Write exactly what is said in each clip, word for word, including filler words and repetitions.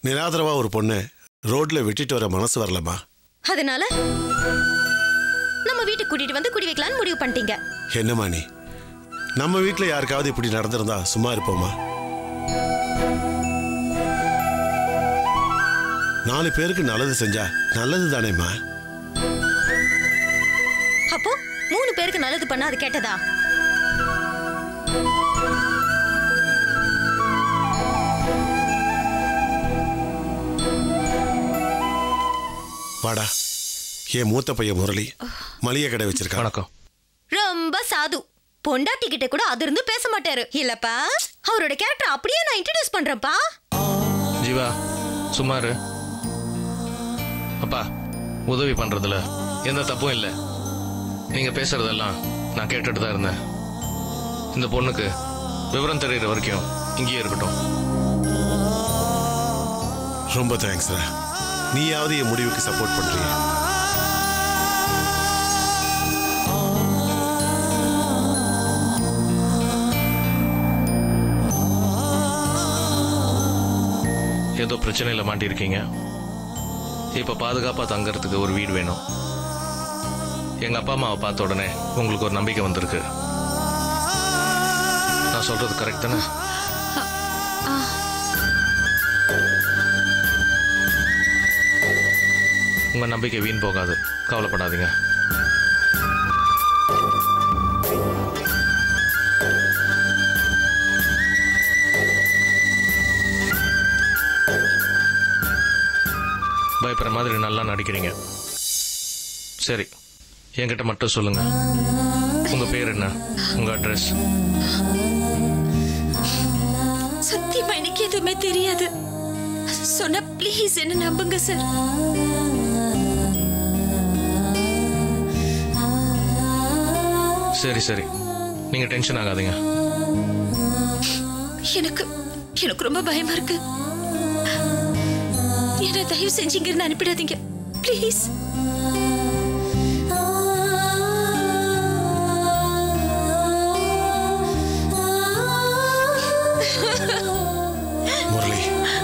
நிராதரவா ஒரு பொண்ணு ரோட்ல விட்டுட்டு வர மனசு வரலமா. அதனால நம்ம வீட்டுக்கு கூட்டிட்டு வந்து குடி வைக்கலாம்னு முடிவு பண்ணிட்டீங்க. என்னம்மா நீ? நம்ம வீட்டுல யாருக்காவது இப்படி நடந்திருந்தா சும்மா இருப்போமா? நாலு பேருக்கு நல்லது செஞ்சா நல்லது தானேம்மா. அப்போ மூணு பேருக்கு நல்லது பண்ணா அது கேட்டதா? வாடா, என் மூத்த பையன் முரளி மளிகை கடை வச்சிருக்கா. வணக்கம். ரொம்ப சாது. பொண்டாட்டி கிட்ட கூட அது இருந்து பேச மாட்டாரு இல்லப்பா. அவரோட கேரக்டர் அப்படியே நான் இன்ட்ரோடியூஸ் பண்றேன்ப்பா. ஜீவா சுமாரு. அப்பா, உதவி பண்றதுல எந்த தப்பும் இல்லை. நீங்க பேசுறதெல்லாம் நான் கேட்டுட்டு தான் இருந்தேன். இந்த பொண்ணுக்கு விவரம் தெரியுற வரைக்கும் இங்கேயே இருக்கட்டும். ரொம்ப தேங்க்ஸ். நீயாவது என் முடிவுக்கு சப்போர்ட் பண்றீங்க. ஏதோ பிரச்சனையில மாட்டிருக்கீங்க. இப்ப பாதுகாப்பா தங்கறதுக்கு ஒரு வீடு வேணும். எங்க அப்பா அம்மாவை பார்த்த உடனே உங்களுக்கு ஒரு நம்பிக்கை வந்திருக்கு. நான் சொல்றது கரெக்ட் தானே? உங்க நம்பிக்கை வீண் போகாது, கவலைப்படாதீங்க. பயப்படுற மாதிரி நல்லா நடிக்கிறீங்க. சரி, என்கிட்ட மட்டும் சொல்லுங்க. உங்க பேர் என்ன? உங்க அட்ரஸ்? சத்தியமா எனக்கு எதுவுமே தெரியாது. சொன்னா ப்ளீஸ் என்ன நம்புங்க சார். சரி சரி, நீங்க டென்ஷன் ஆகாதீங்க. எனக்கு எனக்கு ரொம்ப பயமா இருக்கு. என்ன தயவு செஞ்சு இங்க இருந்து அனுப்பிடாதீங்க ப்ளீஸ். முரளி,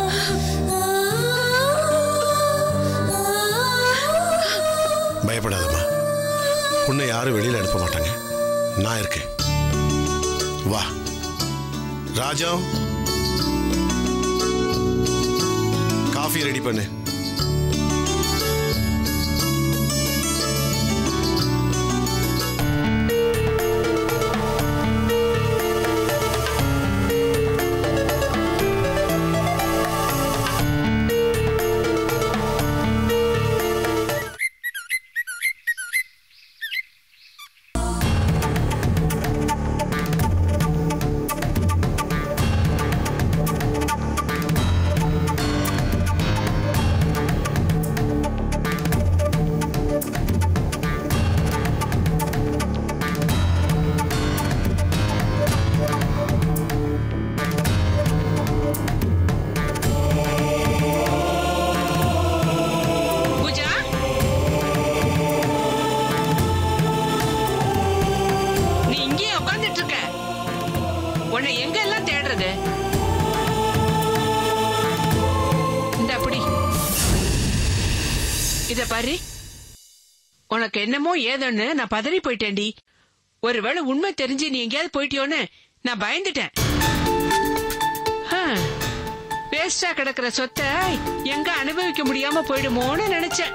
பயப்படாதம்மா. உன்னை யாரும் வெளியில அனுப்ப மாட்டாங்க. நான் இருக்கேன். வா ராஜா, காஃபி ரெடி பண்ணு. உனக்கு என்னமோ ஏதோன்னு நான் பதறி போயிட்டேன்டி. ஒருவேளை உண்மை தெரிஞ்சு நீ எங்கேயாவது போயிட்டியோன்னு நான் பயந்துட்டேன். வேஸ்டா கிடக்குற சொத்தை எங்க அனுபவிக்க முடியாம போயிடுமோன்னு நினைச்சேன்.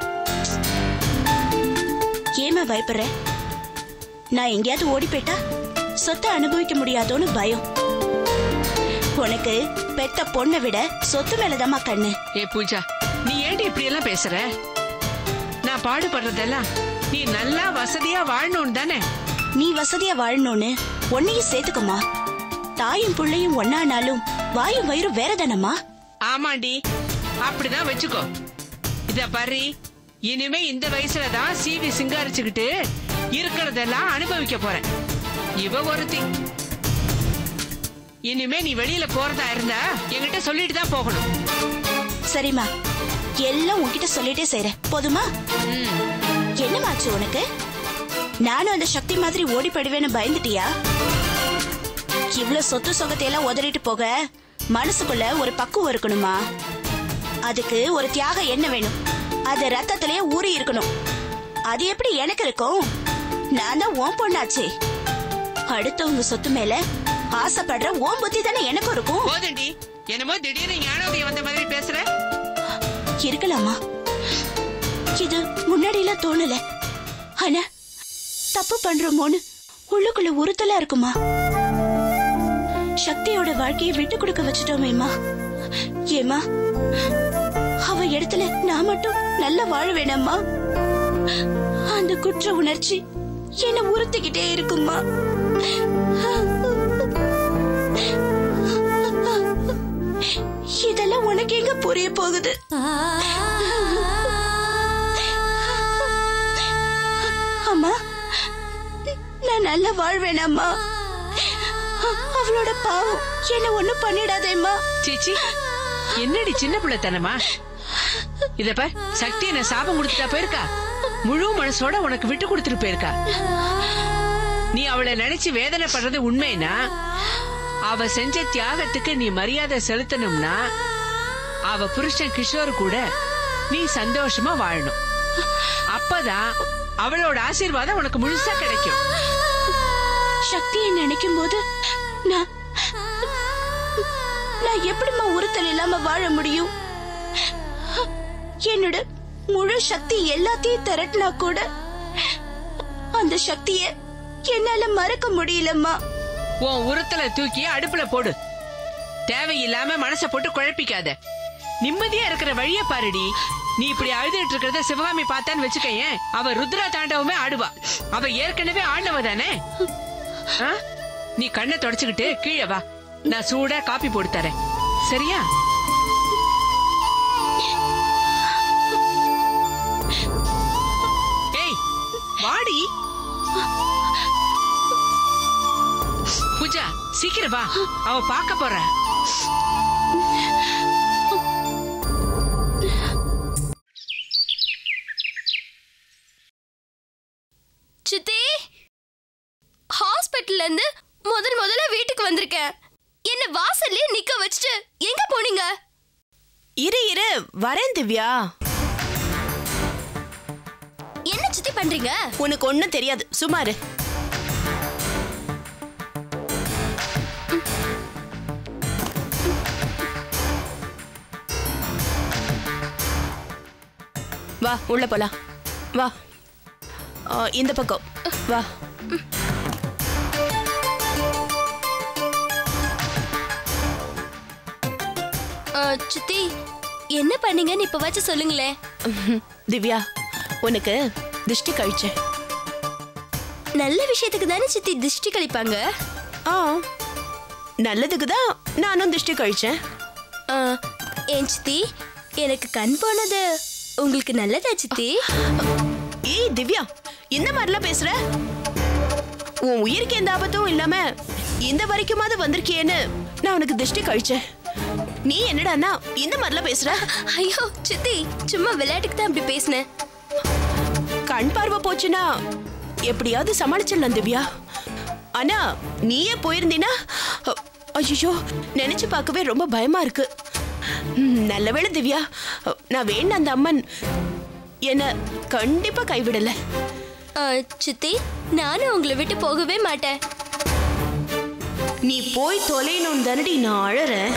ஏமா பயப்படுற? நான் எங்கேயாவது ஓடி போயிட்டா சொத்தை அனுபவிக்க முடியாதோன்னு பயம். உனக்கு பெத்த பொண்ணை விட சொத்து மேலதாமா கண்ணு. ஏ பூஜா, நீ ஏண்டி இப்படி எல்லாம் பேசுற? நான் பாடுபடுறதெல்லாம் நீ நல்லா வசதியா வாழணும் தானே? நீ வசதியா வாழணும்னு ஒன்னையும் சேர்த்துக்கமா. தாயும் புள்ளையும் ஒன்னானாலும் வாயும் வயிறும் வேற தானம்மா. ஆமாண்டி, அப்படிதான் வச்சுக்கோ. இத பாரு, இனிமே இந்த வயசுலதான் சீவி சிங்காரிச்சுக்கிட்டு இருக்கிறதெல்லாம் அனுபவிக்க போறேன். இவ ஒருத்தி. இனிமே நீ வெளியில போறதா இருந்தா என்கிட்ட சொல்லிட்டு தான் போகணும். சரிம்மா, எல்லாம் உன்கிட்ட சொல்லிட்டே செய்றேன், போதுமா? என்னமாச்சு உனக்கு? நானும் அந்த சக்தி மாதிரி ஓடி போயிடுவேன்னு பயந்துட்டியா? இவ்வளவு சொத்து சொகத்தையெல்லாம் உதறிட்டு போக மனசுக்குள்ள ஒரு பக்குவம் இருக்கணுமா? அதுக்கு ஒரு தியாகம் என்ன வேணும்? அது ரத்தத்திலேயே ஊறி இருக்கணும். அது எப்படி எனக்கு இருக்கும்? நான் தான் ஓம் பொண்ணாச்சே. அடுத்தவங்க சொத்து மேல ஆசைப்படுற ஓம் புத்தி தானே எனக்கு இருக்கும். போதண்டி, என்னமோ திடீர்னு ஞானோதயம் வந்த மாதிரி பேசுற. இருக்கலாமா? இது முன்னாடியில தோணல. ஆனா தப்பு பண்றோமோன்னு உள்ளுக்குள்ள உறுத்தலா இருக்குமா? சக்தியோட வாழ்க்கையை விட்டு கொடுக்க வச்சுட்டோமேமா. ஏமா, அவ இடத்துல நான் மட்டும் நல்லா வாழ வேணாமா? அந்த குற்ற உணர்ச்சி என்ன உறுத்திக்கிட்டே இருக்குமா? இதெல்லாம் உனக்கு எங்க புரிய போகுது? அம்மா, நான் நல்லா வாழ்வேனாம்மா? அவளோட பாவம் என்ன ஒண்ணும் பண்ணிடாதேம்மா. சீச்சி, என்னடி சின்ன பிள்ளைத்தனமா? இத பார், சக்தி என்ன சாபம் கொடுத்துட்டா போயிருக்கா. முழு மனசோட உனக்கு விட்டு கொடுத்துட்டு போயிருக்கா. நீ அவளை நினைச்சு வேதனை படுறது உண்மைனா, அவ செஞ்ச தியாகத்துக்கு நீ மரியாதை செலுத்தணும்னா அவ புருஷன் கிஷோர் கூட நீ சந்தோஷமா வாழணும். அப்பதான் அவளோட ஆசீர்வாதம் உனக்கு முழுசா கிடைக்கும். சக்தியை நினைக்கும் போது நான் நான் எப்படிமா உறுத்தல் இல்லாம வாழ முடியும்? என்னோட முழு சக்தி எல்லாத்தையும் திரட்டினா கூட அந்த சக்திய என்னால மறக்க முடியலம்மா. உன் உறுத்தலை தூக்கி அடுப்புல போடு. தேவையில்லாம மனச போட்டு குழப்பிக்காத. நிம்மதியா இருக்கிற வழிய பாருடி. நீ இப்படி அழுதுட்டு இருக்கிறத சிவகாமி பார்த்தான்னு வச்சுக்கேன், அவ ருத்ரா தாண்டவமே ஆடுவா. அவ ஏற்கனவே ஆண்டவ தானே. நீ கண்ணை தொடச்சுக்கிட்டு கீழே வா, நான் சூடா காப்பி போட்டு தரேன். சரியா? ஏய் வாடி. பூஜா, சீக்கிரம் வா, அவ பார்க்க போற. சித்தி, ஹாஸ்பிட்டல்ல இருந்து முதல் முதல்ல வீட்டுக்கு வந்திருக்கேன். என்ன வாசல்ல நிக்க வச்சுட்டு எங்க போனீங்க? இரு இரு வரேன் திவ்யா. என்ன சித்தி பண்றீங்க? உனக்கு ஒண்ணும் தெரியாது, சுமாரு. வா உள்ள போலாம். வா, இந்த பக்கம் வா. சித்தி, என்ன பண்ணீங்கன்னு இப்ப வச்சு சொல்லுங்களே. திவ்யா, உனக்கு திருஷ்டி கழிச்சேன். நல்ல விஷயத்துக்கு தானே சித்தி திருஷ்டி கழிப்பாங்க? ஆ, நல்லதுக்கு தான் நானும் திருஷ்டி கழிச்சேன். ஏன் சித்தி, எனக்கு கண் போனது உங்களுக்கு நல்லதா சித்தி? ஏய் திவ்யா, இந்த மாதிரிலாம் பேசுற? உன் உயிருக்கு எந்த ஆபத்தும் இல்லாம இந்த வரைக்குமாவது வந்திருக்கியேன்னு நான் உனக்கு திருஷ்டி கழிச்சேன். நீ என்னடான்னா இந்த மாதிரிலாம் பேசுற? ஐயோ சித்தி, சும்மா விளையாட்டுக்கு தான் அப்படி பேசினேன். கண் பார்வை போச்சுன்னா எப்படியாவது சமாளிச்சிடலாம் திவ்யா. ஆனா நீயே போயிருந்தீனா, ஐயோ நினைச்சு பார்க்கவே ரொம்ப பயமா இருக்கு. நல்லவேளை திவ்யா, நான் வேண்ட அந்த அம்மன் என்ன கண்டிப்பா கைவிடல. சித்தி, நானும் உங்களை விட்டு போகவே மாட்டேன். நீ போய் தொலைணும் தானடி நான் அழறேன்.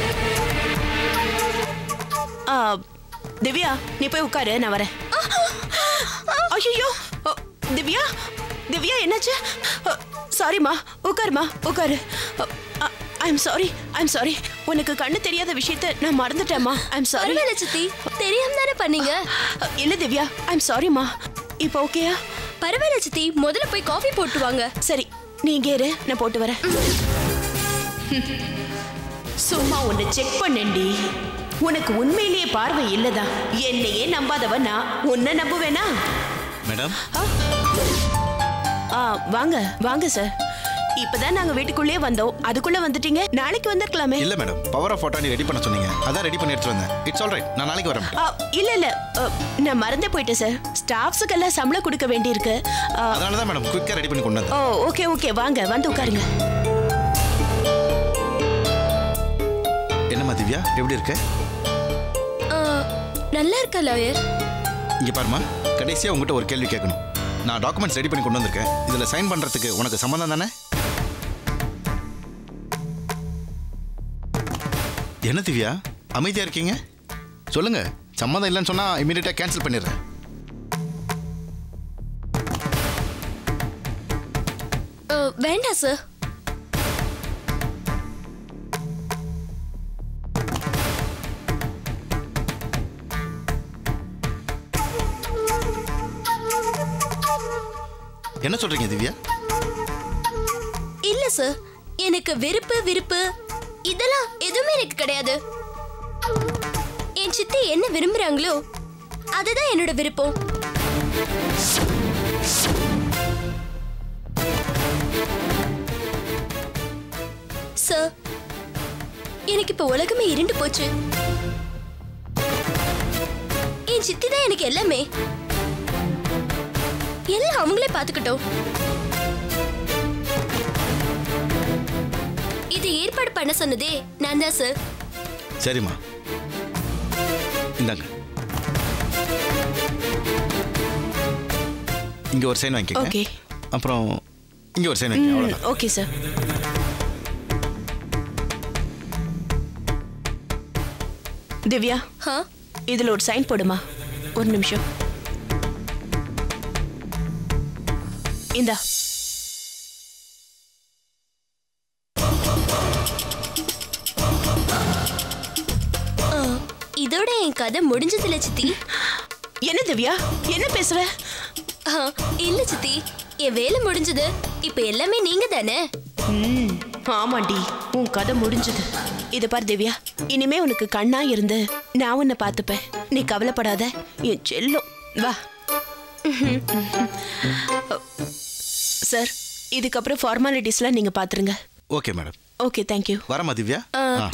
திவ்யா, நீ போய் உட்காரு, நான் வரேன். ஐயோ திவ்யா, திவ்யா என்னாச்சு? சாரிம்மா, உட்காருமா உட்காரு. I'm sorry, I'm sorry. உனக்கு கண்ணு தெரியாத விஷயத்த நான் மறந்துட்டேம்மா. I'm sorry. சித்தி, தெரியாம தானே பண்ணீங்க. இல்ல திவ்யா, ஐம் சாரிம்மா. இப்போ ஓகேயா? பரவாயில்ல சித்தி, முதல்ல போய் காஃபி போட்டு வாங்க. சரி, நீ இங்கே இரு, நான் போட்டு வரேன். சும்மா உன்னை செக் பண்ணேன்டி. உனக்கு உண்மையிலேயே பார்வை இல்லதா? என்னையே நம்பாதவன் நான் உன்னை நம்புவேனா? மேடம், வாங்க வாங்க சார். இப்பதான் நாங்க வீட்டுக்குள்ளே வந்தோம், அதுக்குள்ள வந்துட்டீங்க. நாளைக்கு வந்திருக்கலாமே. இல்ல madam, power of attorney ready பண்ண சொன்னீங்க, அதான் ரெடி பண்ணி எடுத்து வந்தேன். இட்ஸ் ஆல் ரைட், நான் நாளைக்கு வரேன். இல்ல இல்ல, நான் மறந்தே போயிட்டேன் சார். ஸ்டாஃப்ஸுக்கு எல்லாம் சம்பளம் கொடுக்க வேண்டியிருக்கு. அதனால தான் மேடம் குயிக்கா ரெடி பண்ணி கொண்டு வந்தேன். ஓ ஓகே ஓகே, வாங்க வந்து உட்காருங்க. என்னம்மா திவ்யா, எப்படி இருக்க? நல்லா இருக்கா லாயர்? இங்க பாருமா, கடைசியா உங்ககிட்ட ஒரு கேள்வி கேட்கணும். நான் டாக்குமெண்ட்ஸ் ரெடி பண்ணி கொண்டு வந்திருக்கேன். இதுல சைன் பண்றதுக்கு உனக்கு சம்மதம் தானே? என்ன திவ்யா அமைதியா இருக்கீங்க? சொல்லுங்க. சம்மதம் இல்லைன்னு சொன்னா இமீடியட்டா கேன்சல் பண்ணிடுறேன். வேண்டாம் சார். என்ன சொல்றீங்க திவ்யா? இல்ல சார், எனக்கு வெறுப்பு விருப்பு இதெல்லாம் எதுவுமே எனக்கு கிடையாது. என் சித்தி என்ன விரும்புறாங்களோ அதுதான் என்னோட விருப்பம். சார், எனக்கு இப்ப உலகமே இருண்டு போச்சு. என் சித்தி தான் எனக்கு எல்லாமே. எல்லாம் அவங்களே பாத்துக்கிட்டோம். இது ஏற்பாடு பண்ண சொன்னதே நான் தான் சார். சரிம்மா, இந்தாங்க. இங்க ஒரு சைன் வாங்கிக்கங்க. ஓகே. அப்புறம் இங்க ஒரு சைன் வாங்கிக்கங்க. அவ்வளவுதான். Okay sir. திவ்யா, இதுல ஒரு சைன் போடுமா. ஒரு நிமிஷம். இந்தா. இதோட என் கதை முடிஞ்சதுல சித்தி. என்ன திவ்யா, என்ன பேசுற? இல்ல சித்தி, என் வேலை முடிஞ்சது. இப்ப எல்லாமே நீங்க தானே. ம், ஆமாண்டி, உன் கதை முடிஞ்சது. இத பாரு திவ்யா, இனிமே உனக்கு கண்ணா இருந்து நான் உன்னை பார்த்துப்பேன். நீ கவலைப்படாத என் செல்லம். வா. சார், இதுக்கப்புறம் ஃபார்மாலிட்டிஸ்லாம் நீங்க பாத்துருங்க. Okay madam. Okay, thank you. வரமா திவ்யா? ஆ.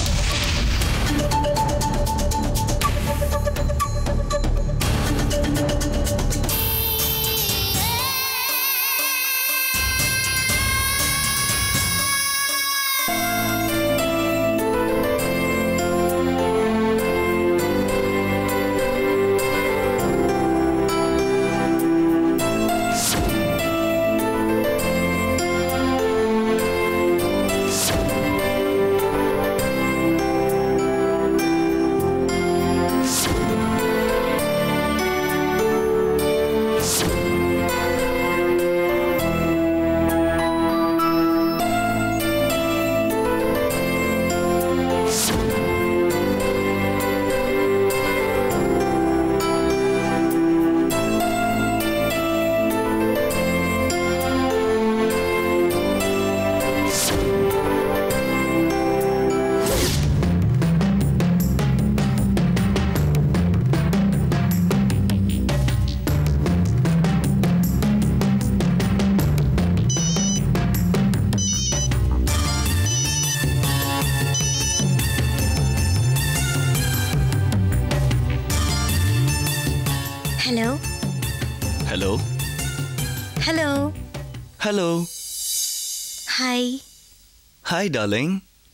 Hello. Hello. Hello. Hello. Hi. Hi, darling.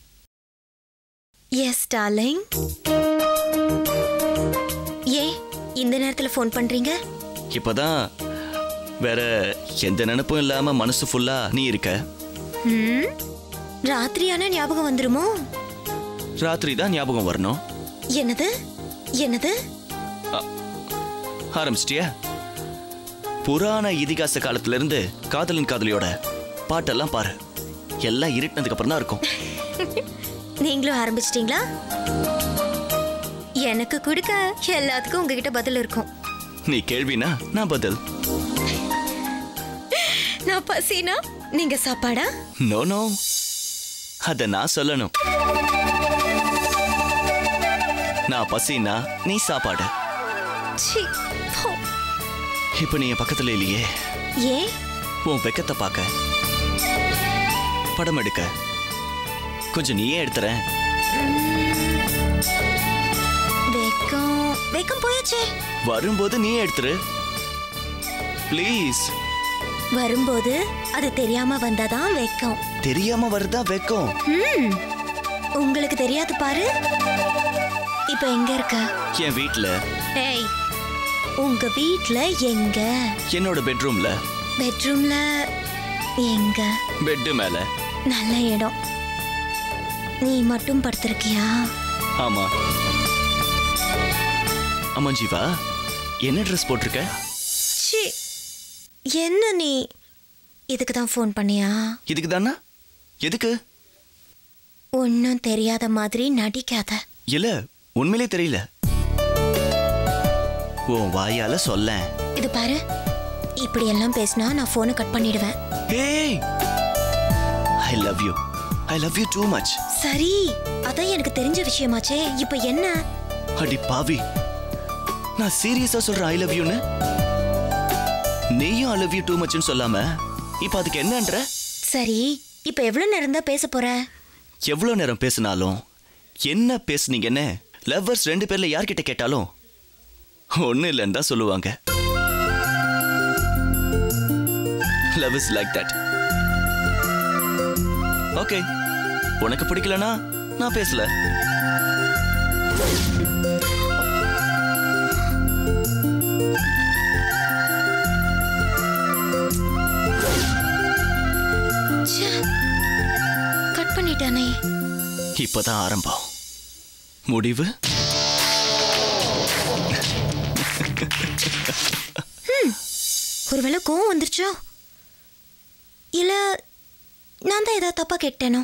Yes, darling. ஏன் இந்த நேரத்துல ஃபோன் பண்றீங்க? இப்பதான் வேற எந்த நினைப்பும் இல்லாம மனசு ஃபுல்லா நீ இருக்க. ம். ராத்திரியான ஞாபகம் வந்துருமோ? ராத்திரி தான் ஞாபகம் வரணும். என்னது? என்னது? ஆரம்பிச்சிட்டியா? புராண இதிகாச காலத்துல இருந்து காதலன் காதலியோட பாட்டெல்லாம் பாரு. எல்லாம் இருட்டினதுக்கு அப்புறம் தான் இருக்கும். நீங்களும் ஆரம்பிச்சிட்டீங்களா? எனக்கு கொடுக்க எல்லாத்துக்கும் உங்ககிட்ட பதில் இருக்கும். நீ கேள்வினா நான் பதில். நான் பசினா நீங்க சாப்பாடா? நோ நோ, அத நான் சொல்லணும். நான் பசினா நீ சாப்பாடு. இப்ப நீ என் பக்கத்துல இல்லையே. ஏன்? உன் வெக்கத்தை பார்க்க, படம் எடுக்க கொஞ்சம் நீயே எடுத்துறேன். வெக்கம் வெக்கம் போயாச்சே. வரும்போது நீ எடுத்துரு ப்ளீஸ். வரும்போது அது தெரியாம வந்தாதான் வெக்கம். தெரியாம வருதா வெக்கம்? உங்களுக்கு தெரியாது பாரு. இப்ப எங்க இருக்க? என் வீட்ல. ஏய், உங்க வீட்ல எங்க? என்னோட பெட்ரூம்ல. பெட்ரூம்ல எங்க? பெட் மேல. நல்ல இடம். நீ மட்டும் படுத்திருக்கியா? ஆமா. ஆமா ஜீவா, என்ன ட்ரெஸ் போட்டிருக்க? சி, என்ன நீ? இதுக்கு தான் ஃபோன் பண்ணியா? இதுக்கு தானா? எதுக்கு? ஒன்னும் தெரியாத மாதிரி நடிக்காத. இல்ல, உண்மையிலே தெரியல. உன் வாயால சொல்ல. இது பாரு, இப்படி எல்லாம் பேசினா நான் போனை கட் பண்ணிடுவேன். ஏய், I love you. I love you too much. சரி, அதான் எனக்கு தெரிஞ்ச விஷயமாச்சே. இப்போ என்ன? அடி பாவி, நான் சீரியஸா சொல்றேன் I love you னு. நீயும் I love you too much னு சொல்லாம இப்போ அதுக்கு என்னன்ற? சரி, இப்போ எவ்வளவு நேரம் தான் பேச போற? எவ்வளவு நேரம் பேசினாலும் என்ன பேசுனீங்கன்னு லவ்வர்ஸ் ரெண்டு பேர்ல யார்கிட்ட கேட்டாலும் ஒண்ணு இல்லைன்னு தான் சொல்லுவாங்க. Love is like that. Okay, உனக்கு பிடிக்கலனா நான் பேசல. கட் பண்ணிட்டானே. இப்பதான் ஆரம்பம். முடிவு ஒருவேளை கோவம் வந்துருச்சோ, இல்ல நான் தான் ஏதாவது தப்பா கேட்டேனோ?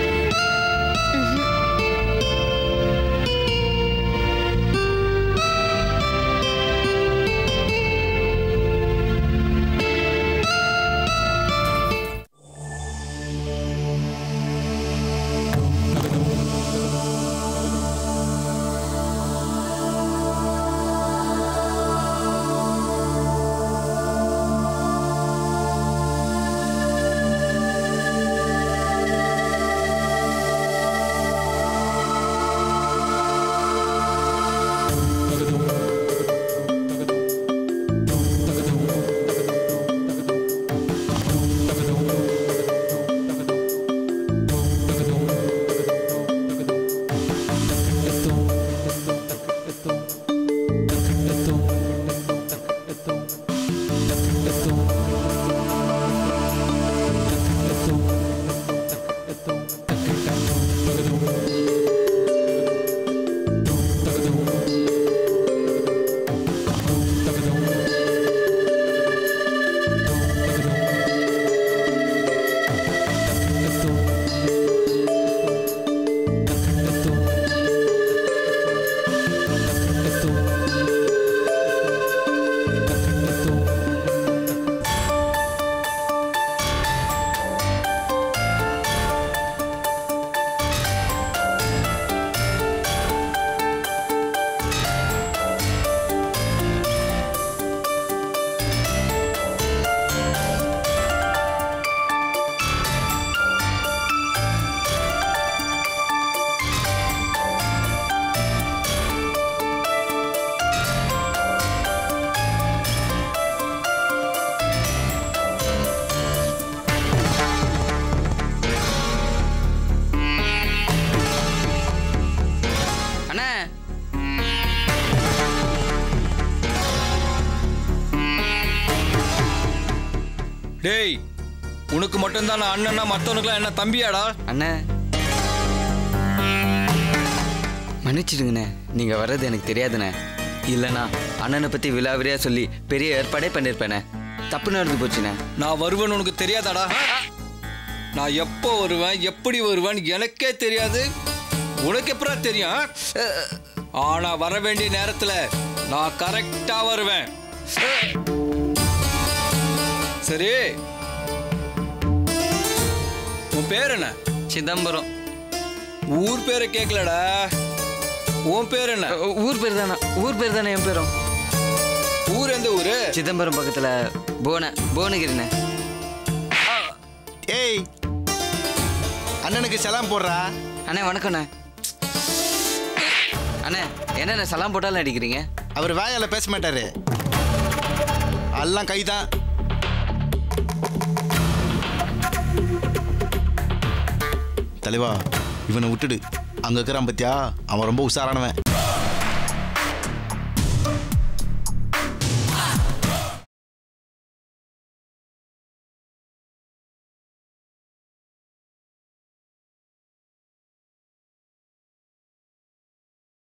டேய், உனக்கு மட்டும் தான் அண்ணனா, மத்தவனுக்குலாம் என்ன தம்பியாடா? அண்ணே மன்னிச்சிடுங்கண்ணே, நீங்க வர்றது எனக்கு தெரியாதுண்ணே. இல்லைண்ணா அண்ணனை பத்தி விலாவரியா சொல்லி பெரிய ஏற்பாடே பண்ணிருப்பேனே. தப்பு நடந்து போச்சுண்ணே. நான் வருவேன்னு உனக்கு தெரியாதாடா? நான் எப்போ வருவேன், எப்படி வருவேன் எனக்கே தெரியாது. உனக்கு எப்படா தெரியும்? ஆனா வர வேண்டிய நேரத்துல நான் கரெக்டா வருவேன். சரி, உன் பேர் என்ன? சிதம்பரம். ஊர் பேரை கேட்கலடா. உன் பேர் என்ன? ஊர் பேர் தானே. ஊர் பேர் தானே என் பேரும். ஊர் எந்த ஊரு? சிதம்பரம் பக்கத்துல போன போனகிரிண்ணே. ஏய், அண்ணனுக்கு சலாம் போடுறா. அண்ணே வணக்கண்ணே. அண்ணே என்னண்ணே சலாம் போட்டாலும் அடிக்கிறீங்க? அவர் வாயால பேச மாட்டாரு, எல்லாம் கைதான். தலைவா, இவனை விட்டுடு. அங்கே இருக்கிறான் பத்தியா, அவன் ரொம்ப உஷாரானவன்.